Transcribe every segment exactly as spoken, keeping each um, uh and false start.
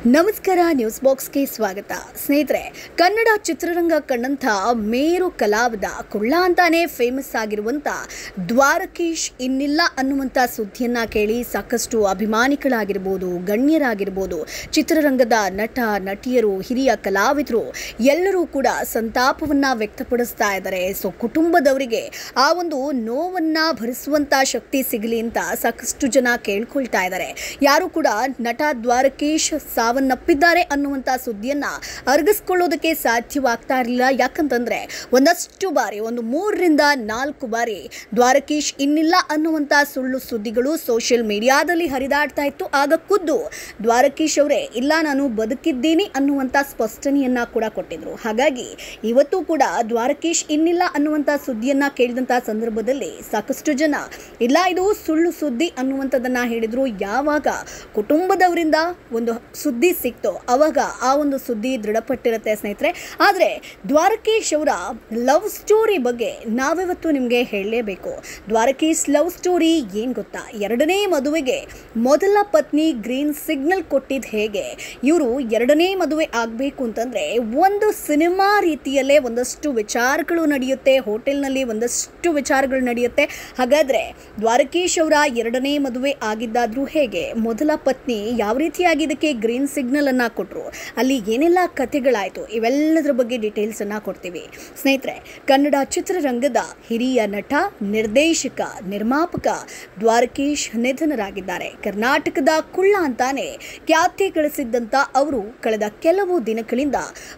ನಮಸ್ಕಾರ ನ್ಯೂಸ್ ಬಾಕ್ಸ್ಗೆ ಸ್ವಾಗತ ಸ್ನೇಹಿತರೆ. ಕನ್ನಡ ಚಿತ್ರರಂಗ ಕಂಡಂಥ ಮೇರು ಕಲಾವಿದ ಕುಳ್ಳ ಅಂತಾನೆ ಫೇಮಸ್ ಆಗಿರುವಂಥ ದ್ವಾರಕೀಶ್ ಇನ್ನಿಲ್ಲ ಅನ್ನುವಂಥ ಸುದ್ದಿಯನ್ನು ಕೇಳಿ ಸಾಕಷ್ಟು ಅಭಿಮಾನಿಗಳಾಗಿರ್ಬೋದು, ಗಣ್ಯರಾಗಿರ್ಬೋದು, ಚಿತ್ರರಂಗದ ನಟ ನಟಿಯರು, ಹಿರಿಯ ಕಲಾವಿದರು ಎಲ್ಲರೂ ಕೂಡ ಸಂತಾಪವನ್ನು ವ್ಯಕ್ತಪಡಿಸ್ತಾ ಇದ್ದಾರೆ. ಸೊ ಕುಟುಂಬದವರಿಗೆ ಆ ಒಂದು ನೋವನ್ನು ಭರಿಸುವಂಥ ಶಕ್ತಿ ಸಿಗಲಿ ಅಂತ ಸಾಕಷ್ಟು ಜನ ಕೇಳ್ಕೊಳ್ತಾ ಇದ್ದಾರೆ. ಯಾರು ಕೂಡ ನಟ ದ್ವಾರಕೀಶ್ ಸಾವನ್ನಪ್ಪಿದ್ದಾರೆ ಅನ್ನುವಂಥ ಸುದ್ದಿಯನ್ನು ಅರಗಿಸ್ಕೊಳ್ಳೋದಕ್ಕೆ ಸಾಧ್ಯವಾಗ್ತಾ ಇರಲಿಲ್ಲ. ಯಾಕಂತಂದರೆ ಒಂದಷ್ಟು ಬಾರಿ ಒಂದು ಮೂರರಿಂದ ನಾಲ್ಕು ಬಾರಿ ದ್ವಾರಕೀಶ್ ಇನ್ನಿಲ್ಲ ಅನ್ನುವಂಥ ಸುಳ್ಳು ಸುದ್ದಿಗಳು ಸೋಷಿಯಲ್ ಮೀಡಿಯಾದಲ್ಲಿ ಹರಿದಾಡ್ತಾ ಇತ್ತು. ಆಗ ಖುದ್ದು ದ್ವಾರಕೀಶ್ ಅವರೇ ಇಲ್ಲ ನಾನು ಬದುಕಿದ್ದೀನಿ ಅನ್ನುವಂಥ ಸ್ಪಷ್ಟನೆಯನ್ನು ಕೂಡ ಕೊಟ್ಟಿದ್ರು. ಹಾಗಾಗಿ ಇವತ್ತು ಕೂಡ ದ್ವಾರಕೀಶ್ ಇನ್ನಿಲ್ಲ ಅನ್ನುವಂಥ ಸುದ್ದಿಯನ್ನು ಕೇಳಿದಂಥ ಸಂದರ್ಭದಲ್ಲಿ ಸಾಕಷ್ಟು ಜನ ಇಲ್ಲ ಇದು ಸುಳ್ಳು ಸುದ್ದಿ ಅನ್ನುವಂಥದ್ದನ್ನು ಹೇಳಿದರು. ಯಾವಾಗ ಕುಟುಂಬದವರಿಂದ ಒಂದು ಸುದ್ದಿ ಸಿಕ್ತೋ ಅವಾಗ ಆ ಒಂದು ಸುದ್ದಿ ದೃಢಪಟ್ಟಿರುತ್ತೆ ಸ್ನೇಹಿತರೆ. ಆದರೆ ದ್ವಾರಕೀಶ್ ಅವರ ಲವ್ ಸ್ಟೋರಿ ಬಗ್ಗೆ ನಾವಿವತ್ತು ನಿಮಗೆ ಹೇಳಲೇಬೇಕು. ದ್ವಾರಕೀಶ್ ಲವ್ ಸ್ಟೋರಿ ಏನು ಗೊತ್ತಾ? ಎರಡನೇ ಮದುವೆಗೆ ಮೊದಲ ಪತ್ನಿ ಗ್ರೀನ್ ಸಿಗ್ನಲ್ ಕೊಟ್ಟಿದ್ದು ಹೇಗೆ? ಇವರು ಎರಡನೇ ಮದುವೆ ಆಗಬೇಕು ಅಂತಂದರೆ ಒಂದು ಸಿನಿಮಾ ರೀತಿಯಲ್ಲೇ ಒಂದಷ್ಟು ವಿಚಾರಗಳು ನಡೆಯುತ್ತೆ, ಹೋಟೆಲ್ನಲ್ಲಿ ಒಂದಷ್ಟು ವಿಚಾರಗಳು ನಡೆಯುತ್ತೆ. ಹಾಗಾದರೆ ದ್ವಾರಕೀಶ್ ಅವರ ಎರಡನೇ ಮದುವೆ ಆಗಿದ್ದಾದರೂ ಹೇಗೆ? ಮೊದಲ ಪತ್ನಿ ಯಾವ ರೀತಿಯಾಗಿ ಇದಕ್ಕೆ ಗ್ರೀನ್ ಸಿಗ್ನಲ್ ಅನ್ನು ಕೊಟ್ಟರು, ಅಲ್ಲಿ ಏನೆಲ್ಲ ಕಥೆಗಳಾಯಿತು, ಇವೆಲ್ಲದರ ಬಗ್ಗೆ ಡೀಟೇಲ್ಸನ್ನು ಕೊಡ್ತೀವಿ ಸ್ನೇಹಿತರೆ. ಕನ್ನಡ ಚಿತ್ರರಂಗದ ಹಿರಿಯ ನಟ, ನಿರ್ದೇಶಕ, ನಿರ್ಮಾಪಕ ದ್ವಾರಕೀಶ್ ನಿಧನರಾಗಿದ್ದಾರೆ. ಕರ್ನಾಟಕದ ಕುಳ್ಳ ಅಂತಾನೆ ಖ್ಯಾತಿ ಗಳಿಸಿದ್ದಂಥ ಅವರು ಕಳೆದ ಕೆಲವು ದಿನಗಳಿಂದ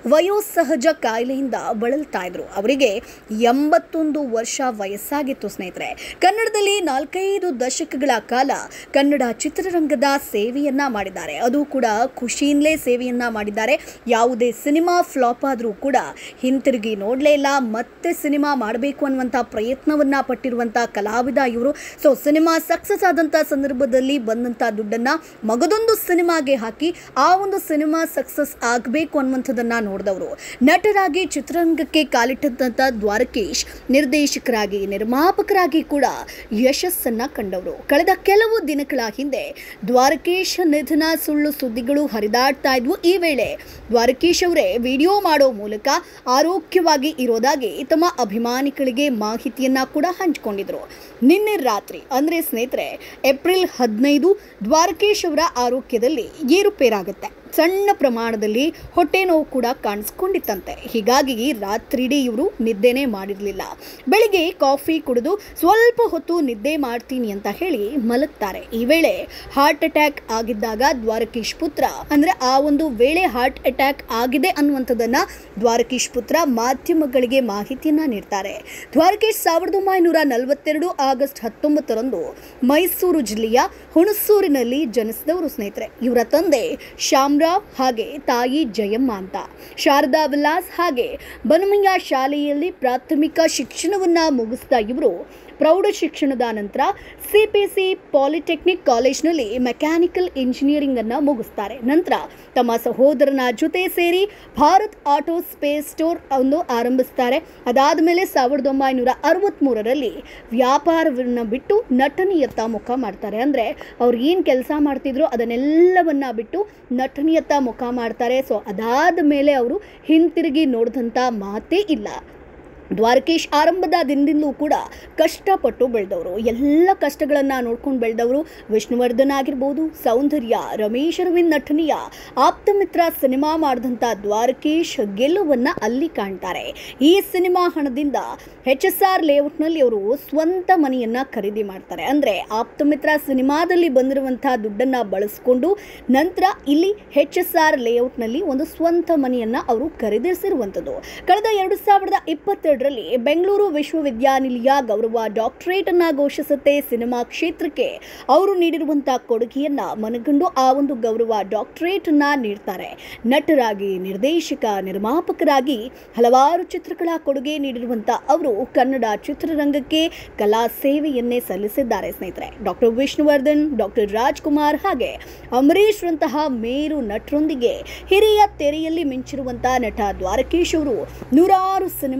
ವಯೋಸಹಜ ಕಾಯಿಲೆಯಿಂದ ಬಳಲ್ತಾ ಇದ್ರು. ಅವರಿಗೆ ಎಂಬತ್ತೊಂದು ವರ್ಷ ವಯಸ್ಸಾಗಿತ್ತು ಸ್ನೇಹಿತರೆ. ಕನ್ನಡದಲ್ಲಿ ನಾಲ್ಕೈದು ದಶಕಗಳ ಕಾಲ ಕನ್ನಡ ಚಿತ್ರರಂಗದ ಸೇವೆಯನ್ನ ಮಾಡಿದ್ದಾರೆ. ಅದು ಕೂಡ ಖುಷಿಯಿಂದಲೇ ಸೇವೆಯನ್ನ ಮಾಡಿದ್ದಾರೆ. ಯಾವುದೇ ಸಿನಿಮಾ ಫ್ಲಾಪ್ ಆದರೂ ಕೂಡ ಹಿಂತಿರುಗಿ ನೋಡಲೇ ಇಲ್ಲ, ಮತ್ತೆ ಸಿನಿಮಾ ಮಾಡಬೇಕು ಅನ್ನುವಂಥ ಪ್ರಯತ್ನವನ್ನ ಪಟ್ಟಿರುವಂಥ ಕಲಾವಿದ ಇವರು. ಸೊ ಸಿನಿಮಾ ಸಕ್ಸಸ್ ಆದಂಥ ಸಂದರ್ಭದಲ್ಲಿ ಬಂದಂಥ ದುಡ್ಡನ್ನು ಮಗದೊಂದು ಸಿನಿಮಾಗೆ ಹಾಕಿ ಆ ಒಂದು ಸಿನಿಮಾ ಸಕ್ಸಸ್ ಆಗಬೇಕು ಅನ್ನುವಂಥದ್ದನ್ನು ನೋಡಿದವರು. ನಟರಾಗಿ ಚಿತ್ರರಂಗಕ್ಕೆ ಕಾಲಿಟ್ಟಂಥ ದ್ವಾರಕೀಶ್ ನಿರ್ದೇಶಕರಾಗಿ, ನಿರ್ಮಾಪಕರಾಗಿ ಕೂಡ ಯಶಸ್ಸನ್ನು ಕಂಡವರು. ಕಳೆದ ಕೆಲವು ದಿನಗಳ ಹಿಂದೆ ದ್ವಾರಕೀಶ್ ನಿಧನ ಸುಳ್ಳು ಸುದ್ದಿಗಳು ಹರಿದಾಡ್ತಾ ಇದ್ವು. ಈ ವೇಳೆ ದ್ವಾರಕೀಶ್ ಅವರೇ ವಿಡಿಯೋ ಮಾಡೋ ಮೂಲಕ ಆರೋಗ್ಯವಾಗಿ ಇರೋದಾಗಿ ತಮ್ಮ ಅಭಿಮಾನಿಗಳಿಗೆ ಮಾಹಿತಿಯನ್ನ ಕೂಡ ಹಂಚಿಕೊಂಡಿದ್ರು. ನಿನ್ನೆ ರಾತ್ರಿ ಅಂದರೆ ಸ್ನೇಹಿತರೆ ಏಪ್ರಿಲ್ ಹದಿನೈದು ದ್ವಾರಕೀಶ್ ಅವರ ಆರೋಗ್ಯದಲ್ಲಿ ಏರುಪೇರಾಗುತ್ತೆ. ಸಣ್ಣ ಪ್ರಮಾಣದಲ್ಲಿ ಹೊಟ್ಟೆ ನೋವು ಕೂಡ ಕಾಣಿಸ್ಕೊಂಡಿತ್ತಂತೆ. ಹೀಗಾಗಿ ರಾತ್ರಿಡೀ ಇವರು ನಿದ್ದೆನೇ ಮಾಡಿರಲಿಲ್ಲ. ಬೆಳಿಗ್ಗೆ ಕಾಫಿ ಕುಡಿದು ಸ್ವಲ್ಪ ಹೊತ್ತು ನಿದ್ದೆ ಮಾಡ್ತೀನಿ ಅಂತ ಹೇಳಿ ಮಲಗ್ತಾರೆ. ಈ ವೇಳೆ ಹಾರ್ಟ್ ಅಟ್ಯಾಕ್ ಆಗಿದ್ದಾಗ ದ್ವಾರಕೀಶ್ ಪುತ್ರ ಅಂದರೆ ಆ ಒಂದು ವೇಳೆ ಹಾರ್ಟ್ ಅಟ್ಯಾಕ್ ಆಗಿದೆ ಅನ್ನುವಂಥದ್ದನ್ನು ದ್ವಾರಕೀಶ್ ಪುತ್ರ ಮಾಧ್ಯಮಗಳಿಗೆ ಮಾಹಿತಿಯನ್ನು ನೀಡ್ತಾರೆ. ದ್ವಾರಕೀಶ್ ಸಾವಿರದ ಒಂಬೈನೂರ ನಲವತ್ತೆರಡು ಆಗಸ್ಟ್ ಹತ್ತೊಂಬತ್ತರಂದು ಮೈಸೂರು ಜಿಲ್ಲೆಯ ಹುಣಸೂರಿನಲ್ಲಿ ಜನಿಸಿದವರು ಸ್ನೇಹಿತರೆ. ಇವರ ತಂದೆ ಶ್ಯಾಮರಾವ್ ಹಾಗೆ ತಾಯಿ ಜಯಮ್ಮ ಅಂತ. ಶಾರದಾ ವಿಲಾಸ್ ಹಾಗೆ ಬನಮಯ್ಯ ಶಾಲೆಯಲ್ಲಿ ಪ್ರಾಥಮಿಕ ಶಿಕ್ಷಣವನ್ನ ಮುಗಿಸಿದ ಇವರು ಪ್ರೌಢ ಶಿಕ್ಷಣದ ನಂತರ ಸಿ ಪಿ ಸಿ ಪಾಲಿಟೆಕ್ನಿಕ್ ಕಾಲೇಜ್ನಲ್ಲಿ ಮೆಕ್ಯಾನಿಕಲ್ ಇಂಜಿನಿಯರಿಂಗ್ ಅನ್ನು ಮುಗಿಸ್ತಾರೆ. ನಂತರ ತಮ್ಮ ಸಹೋದರನ ಜೊತೆ ಸೇರಿ ಭಾರತ್ ಆಟೋ ಸ್ಪೇಸ್ ಸ್ಟೋರ್ ಅನ್ನು ಆರಂಭಿಸ್ತಾರೆ. ಅದಾದ ಮೇಲೆ ಸಾವಿರದ ಒಂಬೈನೂರ ಅರವತ್ತ್ಮೂರರಲ್ಲಿ ವ್ಯಾಪಾರವನ್ನು ಬಿಟ್ಟು ನಟನೆಯತ್ತ ಮುಖ ಮಾಡ್ತಾರೆ. ಅಂದರೆ ಅವ್ರು ಏನು ಕೆಲಸ ಮಾಡ್ತಿದ್ರು ಅದನ್ನೆಲ್ಲವನ್ನ ಬಿಟ್ಟು ನಟನೆಯತ್ತ ಮುಖ ಮಾಡ್ತಾರೆ. ಸೊ ಅದಾದ ಮೇಲೆ ಅವರು ಹಿಂತಿರುಗಿ ನೋಡಿದಂಥ ಮಾತೇ ಇಲ್ಲ. ದ್ವಾರಕೀಶ್ ಆರಂಭದ ದಿನದಿಂದಲೂ ಕೂಡ ಕಷ್ಟಪಟ್ಟು ಬೆಳೆದವರು, ಎಲ್ಲ ಕಷ್ಟಗಳನ್ನು ನೋಡ್ಕೊಂಡು ಬೆಳೆದವರು. ವಿಷ್ಣುವರ್ಧನ್ ಆಗಿರ್ಬೋದು, ಸೌಂದರ್ಯ, ರಮೇಶ್ ಅರವಿಂದ್ ನಟನೆಯ ಆಪ್ತಮಿತ್ರ ಸಿನಿಮಾ ಮಾಡಿದಂಥ ದ್ವಾರಕೀಶ್ ಗೆಲುವನ್ನು ಅಲ್ಲಿ ಕಾಣ್ತಾರೆ. ಈ ಸಿನಿಮಾ ಹಣದಿಂದ ಎಚ್ ಎಸ್ ಆರ್ ಲೇಔಟ್ನಲ್ಲಿ ಅವರು ಸ್ವಂತ ಮನೆಯನ್ನು ಖರೀದಿ ಮಾಡ್ತಾರೆ. ಅಂದರೆ ಆಪ್ತಮಿತ್ರ ಸಿನಿಮಾದಲ್ಲಿ ಬಂದಿರುವಂಥ ದುಡ್ಡನ್ನು ಬಳಸ್ಕೊಂಡು ನಂತರ ಇಲ್ಲಿ ಎಚ್ ಎಸ್ ಆರ್ ಲೇಔಟ್ನಲ್ಲಿ ಒಂದು ಸ್ವಂತ ಮನೆಯನ್ನು ಅವರು ಖರೀದಿಸಿರುವಂಥದ್ದು. ಕಳೆದ ಎರಡು ಸಾವಿರದ ಇಪ್ಪತ್ತೆರಡು ರಲ್ಲಿ ಬೆಂಗಳೂರು ವಿಶ್ವವಿದ್ಯಾನಿಲಯ ಗೌರವ ಡಾಕ್ಟರೇಟ್ ಅನ್ನ ಘೋಷಿಸುತ್ತೆ. ಸಿನಿಮಾ ಕ್ಷೇತ್ರಕ್ಕೆ ಅವರು ನೀಡಿರುವಂತಹ ಕೊಡುಗೆಯನ್ನ ಮನಗಂಡು ಆ ಒಂದು ಗೌರವ ಡಾಕ್ಟರೇಟ್ ಅನ್ನ ನೀಡ್ತಾರೆ. ನಟರಾಗಿ, ನಿರ್ದೇಶಕ, ನಿರ್ಮಾಪಕರಾಗಿ ಹಲವಾರು ಚಿತ್ರಗಳ ಕೊಡುಗೆ ನೀಡಿರುವಂತಹ ಅವರು ಕನ್ನಡ ಚಿತ್ರರಂಗಕ್ಕೆ ಕಲಾ ಸೇವೆಯನ್ನೇ ಸಲ್ಲಿಸಿದ್ದಾರೆ ಸ್ನೇಹಿತರೆ. ಡಾಕ್ಟರ್ ವಿಷ್ಣುವರ್ಧನ್, ಡಾಕ್ಟರ್ ರಾಜ್ಕುಮಾರ್ ಹಾಗೆ ಅಂಬರೀಶ್ ರಂತಹ ಮೇರು ನಟರೊಂದಿಗೆ ಹಿರಿಯ ತೆರೆಯಲ್ಲಿ ಮಿಂಚಿರುವಂತಹ ನಟ ದ್ವಾರಕೀಶ್ ಅವರು ನೂರಾರು ಸಿನಿಮಾಗಳಲ್ಲಿ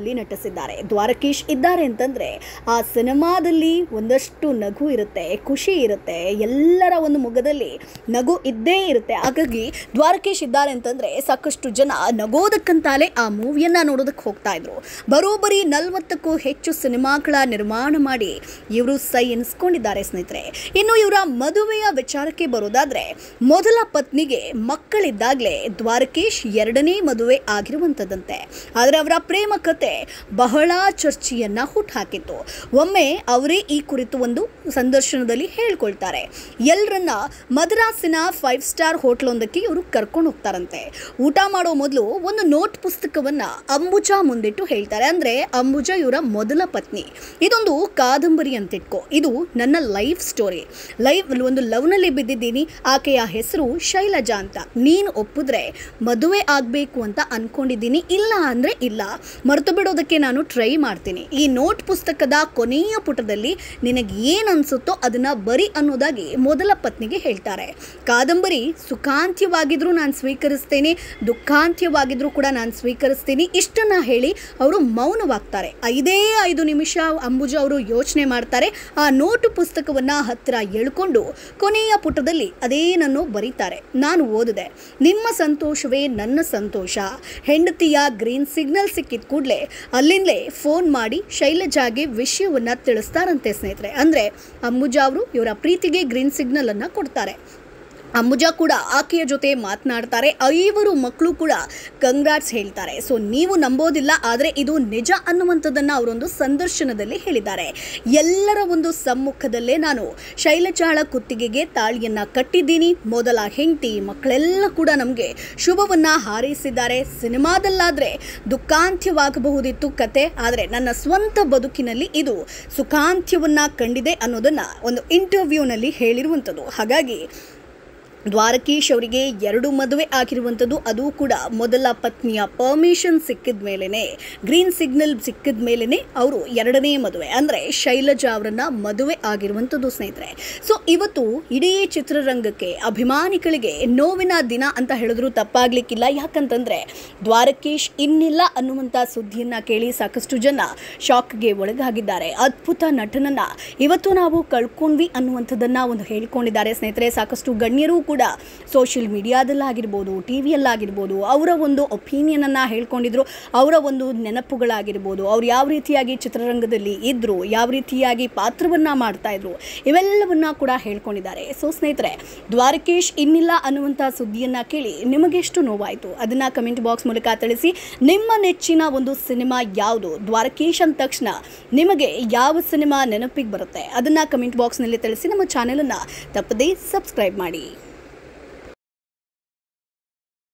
ಸಿನಿಮಾದಲ್ಲಿ ನಟಿಸಿದ್ದಾರೆ. ದ್ವಾರಕೀಶ್ ಇದ್ದಾರೆ ಅಂತಂದರೆ ಆ ಸಿನಿಮಾದಲ್ಲಿ ಒಂದಷ್ಟು ನಗು ಇರುತ್ತೆ, ಖುಷಿ ಇರುತ್ತೆ, ಎಲ್ಲರ ಒಂದು ಮುಖದಲ್ಲಿ ನಗು ಇದ್ದೇ ಇರುತ್ತೆ. ಹಾಗಾಗಿ ದ್ವಾರಕೀಶ್ ಇದ್ದಾರೆ ಅಂತಂದರೆ ಸಾಕಷ್ಟು ಜನ ನಗೋದಕ್ಕಂತಾಲೇ ಆ ಮೂವಿಯನ್ನು ನೋಡೋದಕ್ಕೆ ಹೋಗ್ತಾ ಇದ್ರು. ಬರೋಬ್ಬರಿ ನಲವತ್ತಕ್ಕೂ ಹೆಚ್ಚು ಸಿನಿಮಾಗಳ ನಿರ್ಮಾಣ ಮಾಡಿ ಇವರು ಸೈ ಎನಿಸ್ಕೊಂಡಿದ್ದಾರೆ ಸ್ನೇಹಿತರೆ. ಇನ್ನು ಇವರ ಮದುವೆಯ ವಿಚಾರಕ್ಕೆ ಬರೋದಾದ್ರೆ ಮೊದಲ ಪತ್ನಿಗೆ ಮಕ್ಕಳಿದ್ದಾಗಲೇ ದ್ವಾರಕೀಶ್ ಎರಡನೇ ಮದುವೆ ಆಗಿರುವಂಥದ್ದಂತೆ. ಆದರೆ ಅವರ ಪ್ರೇಮ ಕತೆ ಬಹಳ ಚರ್ಚೆಯನ್ನ ಹುಟ್ಟುಹಾಕಿತ್ತು. ಒಮ್ಮೆ ಅವರೇ ಈ ಕುರಿತು ಒಂದು ಸಂದರ್ಶನದಲ್ಲಿ ಹೇಳ್ಕೊಳ್ತಾರೆ. ಎಲ್ಲರನ್ನ ಮದ್ರಾಸಿನ ಫೈವ್ ಸ್ಟಾರ್ ಹೋಟ್ಲ್ ಒಂದಕ್ಕೆ ಇವರು ಕರ್ಕೊಂಡು ಹೋಗ್ತಾರಂತೆ. ಊಟ ಮಾಡೋ ಮೊದಲು ಒಂದು ನೋಟ್ ಪುಸ್ತಕವನ್ನ ಅಂಬುಜಾ ಮುಂದಿಟ್ಟು ಹೇಳ್ತಾರೆ. ಅಂದ್ರೆ ಅಂಬುಜಾ ಇವರ ಮೊದಲ ಪತ್ನಿ. ಇದೊಂದು ಕಾದಂಬರಿ ಅಂತ ಇಟ್ಕೋ, ಇದು ನನ್ನ ಲೈಫ್ ಸ್ಟೋರಿ. ಲೈವ್ ಒಂದು ಲವ್ನಲ್ಲಿ ಬಿದ್ದಿದ್ದೀನಿ, ಆಕೆಯ ಹೆಸರು ಶೈಲಜಾ ಅಂತ. ನೀನು ಒಪ್ಪಿದ್ರೆ ಮದುವೆ ಆಗಬೇಕು ಅಂತ ಅನ್ಕೊಂಡಿದ್ದೀನಿ, ಇಲ್ಲ ಅಂದರೆ ಇಲ್ಲ, ಮರೆತು ಬಿಡೋದಕ್ಕೆ ನಾನು ಟ್ರೈ ಮಾಡ್ತೀನಿ. ಈ ನೋಟ್ ಪುಸ್ತಕದ ಕೊನೆಯ ಪುಟದಲ್ಲಿ ನಿನಗೆ ಏನು ಅನಿಸುತ್ತೋ ಅದನ್ನು ಬರಿ ಅನ್ನೋದಾಗಿ ಮೊದಲ ಪತ್ನಿಗೆ ಹೇಳ್ತಾರೆ. ಕಾದಂಬರಿ ಸುಖಾಂತ್ಯವಾಗಿದ್ರೂ ನಾನು ಸ್ವೀಕರಿಸ್ತೇನೆ, ದುಃಖಾಂತ್ಯವಾಗಿದ್ರೂ ಕೂಡ ನಾನು ಸ್ವೀಕರಿಸ್ತೀನಿ, ಇಷ್ಟನ್ನು ಹೇಳಿ ಅವರು ಮೌನವಾಗ್ತಾರೆ. ಐದೇ ಐದು ನಿಮಿಷ ಅಂಬುಜಾ ಅವರು ಯೋಚನೆ ಮಾಡ್ತಾರೆ. ಆ ನೋಟು ಪುಸ್ತಕವನ್ನು ಹತ್ತಿರ ಎಳ್ಕೊಂಡು ಕೊನೆಯ ಪುಟದಲ್ಲಿ ಅದೇನನ್ನು ಬರೀತಾರೆ. ನಾನು ಓದಿದೆ, ನಿಮ್ಮ ಸಂತೋಷವೇ ನನ್ನ ಸಂತೋಷ. ಹೆಂಡತಿಯ ಗ್ರೀನ್ ಸಿಗ್ನಲ್ ಸಿಕ್ಕಿದ ಕೂಡಲೇ ಅಲ್ಲಿಂದಲೇ ಫೋನ್ ಮಾಡಿ ಶೈಲಜಾಗೆ ವಿಷಯವನ್ನು ತಿಳಿಸ್ತಾರಂತೆ ಸ್ನೇಹಿತರೆ. ಅಂದರೆ ಅಂಬುಜಾ ಅವರು ಇವರ ಪ್ರೀತಿಗೆ ಗ್ರೀನ್ ಸಿಗ್ನಲ್ ಅನ್ನು ಕೊಡ್ತಾರೆ. ಅಂಬುಜಾ ಕೂಡ ಆಕೆಯ ಜೊತೆ ಮಾತನಾಡ್ತಾರೆ. ಐವರು ಮಕ್ಕಳು ಕೂಡ ಕಂಗ್ರಾಟ್ಸ್ ಹೇಳ್ತಾರೆ. ಸೊ ನೀವು ನಂಬೋದಿಲ್ಲ, ಆದರೆ ಇದು ನಿಜ ಅನ್ನುವಂಥದ್ದನ್ನು ಅವರೊಂದು ಸಂದರ್ಶನದಲ್ಲಿ ಹೇಳಿದ್ದಾರೆ. ಎಲ್ಲರ ಒಂದು ಸಮ್ಮುಖದಲ್ಲೇ ನಾನು ಶೈಲಜಾಳ ಕುತ್ತಿಗೆಗೆ ತಾಳಿಯನ್ನು ಕಟ್ಟಿದ್ದೀನಿ. ಮೊದಲ ಹೆಂಡತಿ ಮಕ್ಕಳೆಲ್ಲ ಕೂಡ ನಮಗೆ ಶುಭವನ್ನು ಹಾರೈಸಿದ್ದಾರೆ. ಸಿನಿಮಾದಲ್ಲಾದರೆ ದುಃಖಾಂತ್ಯವಾಗಬಹುದಿತ್ತು ಕತೆ, ಆದರೆ ನನ್ನ ಸ್ವಂತ ಬದುಕಿನಲ್ಲಿ ಇದು ಸುಖಾಂತ್ಯವನ್ನು ಕಂಡಿದೆ ಅನ್ನೋದನ್ನು ಒಂದು ಇಂಟರ್ವ್ಯೂನಲ್ಲಿ ಹೇಳಿರುವಂಥದ್ದು. ಹಾಗಾಗಿ ದ್ವಾರಕೀಶ್ ಅವರಿಗೆ ಎರಡು ಮದುವೆ ಆಗಿರುವಂಥದ್ದು, ಅದು ಕೂಡ ಮೊದಲ ಪತ್ನಿಯ ಪರ್ಮಿಷನ್ ಸಿಕ್ಕಿದ ಮೇಲೇ, ಗ್ರೀನ್ ಸಿಗ್ನಲ್ ಸಿಕ್ಕಿದ ಮೇಲೇ ಅವರು ಎರಡನೇ ಮದುವೆ ಅಂದರೆ ಶೈಲಜಾ ಅವರನ್ನ ಮದುವೆ ಆಗಿರುವಂಥದ್ದು ಸ್ನೇಹಿತರೆ. ಸೊ ಇವತ್ತು ಇಡೀ ಚಿತ್ರರಂಗಕ್ಕೆ ಅಭಿಮಾನಿಗಳಿಗೆ ನೋವಿನ ದಿನ ಅಂತ ಹೇಳಿದ್ರು ತಪ್ಪಾಗ್ಲಿಕ್ಕಿಲ್ಲ. ಯಾಕಂತಂದರೆ ದ್ವಾರಕೀಶ್ ಇನ್ನಿಲ್ಲ ಅನ್ನುವಂಥ ಸುದ್ದಿಯನ್ನು ಕೇಳಿ ಸಾಕಷ್ಟು ಜನ ಶಾಕ್ಗೆ ಒಳಗಾಗಿದ್ದಾರೆ. ಅದ್ಭುತ ನಟನನ್ನು ಇವತ್ತು ನಾವು ಕಳ್ಕೊಂಡ್ವಿ ಅನ್ನುವಂಥದ್ದನ್ನು ಒಂದು ಹೇಳ್ಕೊಂಡಿದ್ದಾರೆ ಸ್ನೇಹಿತರೆ. ಸಾಕಷ್ಟು ಗಣ್ಯರು ಕೂಡ ಸೋಷಿಯಲ್ ಮೀಡಿಯಾದಲ್ಲಾಗಿರ್ಬೋದು, ಟಿ ವಿಯಲ್ಲಾಗಿರ್ಬೋದು ಅವರ ಒಂದು ಒಪಿನಿಯನನ್ನು ಹೇಳ್ಕೊಂಡಿದ್ರು. ಅವರ ಒಂದು ನೆನಪುಗಳಾಗಿರ್ಬೋದು, ಅವ್ರು ಯಾವ ರೀತಿಯಾಗಿ ಚಿತ್ರರಂಗದಲ್ಲಿ ಇದ್ದರು, ಯಾವ ರೀತಿಯಾಗಿ ಪಾತ್ರವನ್ನು ಮಾಡ್ತಾಯಿದ್ರು, ಇವೆಲ್ಲವನ್ನ ಕೂಡ ಹೇಳ್ಕೊಂಡಿದ್ದಾರೆ. ಸೊ ಸ್ನೇಹಿತರೆ, ದ್ವಾರಕೀಶ್ ಇನ್ನಿಲ್ಲ ಅನ್ನುವಂಥ ಸುದ್ದಿಯನ್ನು ಕೇಳಿ ನಿಮಗೆಷ್ಟು ನೋವಾಯಿತು ಅದನ್ನು ಕಮೆಂಟ್ ಬಾಕ್ಸ್ ಮೂಲಕ ತಿಳಿಸಿ. ನಿಮ್ಮ ನೆಚ್ಚಿನ ಒಂದು ಸಿನಿಮಾ ಯಾವುದು? ದ್ವಾರಕೀಶ್ ಅಂದ ತಕ್ಷಣ ನಿಮಗೆ ಯಾವ ಸಿನಿಮಾ ನೆನಪಿಗೆ ಬರುತ್ತೆ ಅದನ್ನು ಕಮೆಂಟ್ ಬಾಕ್ಸ್ನಲ್ಲಿ ತಿಳಿಸಿ. ನಮ್ಮ ಚಾನೆಲನ್ನು ತಪ್ಪದೇ ಸಬ್ಸ್ಕ್ರೈಬ್ ಮಾಡಿ.